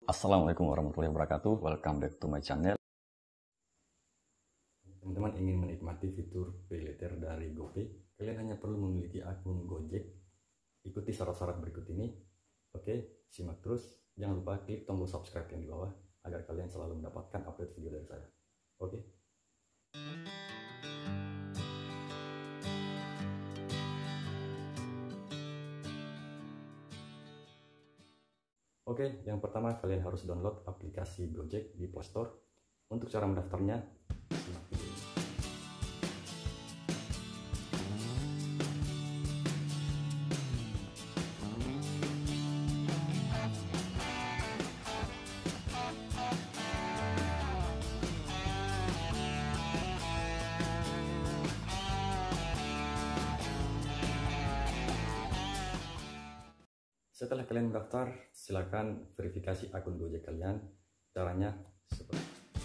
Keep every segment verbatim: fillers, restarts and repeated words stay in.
Assalamualaikum warahmatullahi wabarakatuh. Welcome back to my channel. Teman-teman ingin menikmati fitur pay later dari GoPay, kalian hanya perlu memiliki akun Gojek. Ikuti syarat-syarat berikut ini. Oke, simak terus. Jangan lupa klik tombol subscribe yang di bawah agar kalian selalu mendapatkan update video dari saya. Oke. Oke, yang pertama kalian harus download aplikasi Gojek di Play Store. Untuk cara mendaftarnya, simak video ini. Setelah kalian mendaftar, silakan verifikasi akun Gojek kalian. Caranya seperti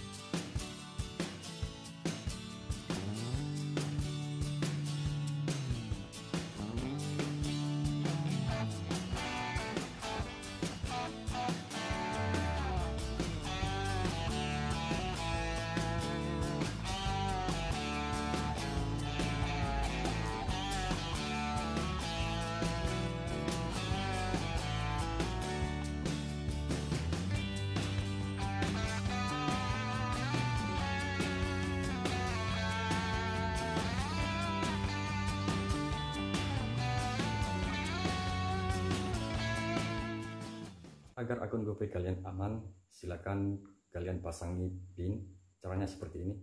agar akun GoPay kalian aman, silakan kalian pasangi PIN. Caranya seperti ini.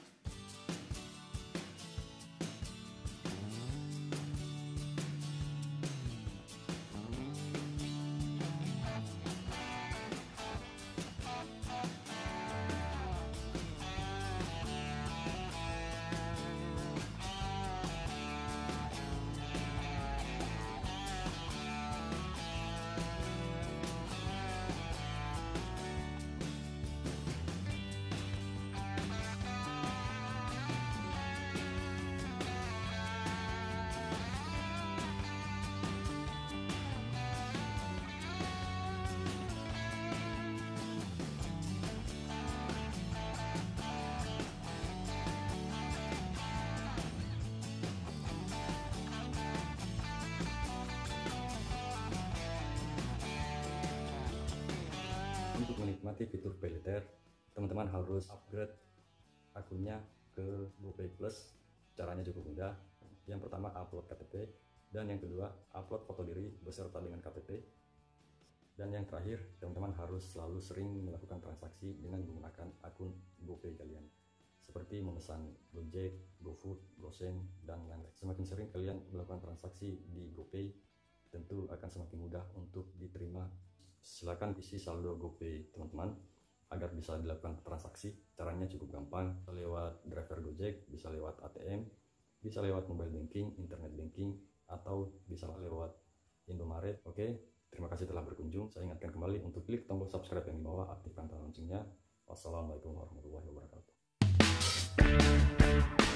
Untuk menikmati fitur pay later, teman-teman harus upgrade akunnya ke GoPay Plus. Caranya cukup mudah. Yang pertama, upload K T P, dan yang kedua, upload foto diri beserta dengan K T P. Dan yang terakhir, teman-teman harus selalu sering melakukan transaksi dengan menggunakan akun GoPay kalian, seperti memesan Gojek, GoFood, GoSend, dan lain-lain. Semakin sering kalian melakukan transaksi di GoPay, tentu akan semakin mudah untuk diterima. Silakan isi saldo GoPay teman-teman agar bisa dilakukan transaksi. Caranya cukup gampang, bisa lewat driver Gojek, bisa lewat A T M, bisa lewat mobile banking, internet banking, atau bisa lewat Indomaret. Oke, terima kasih telah berkunjung. Saya ingatkan kembali untuk klik tombol subscribe yang di bawah, aktifkan tanda loncengnya. Wassalamualaikum warahmatullahi wabarakatuh.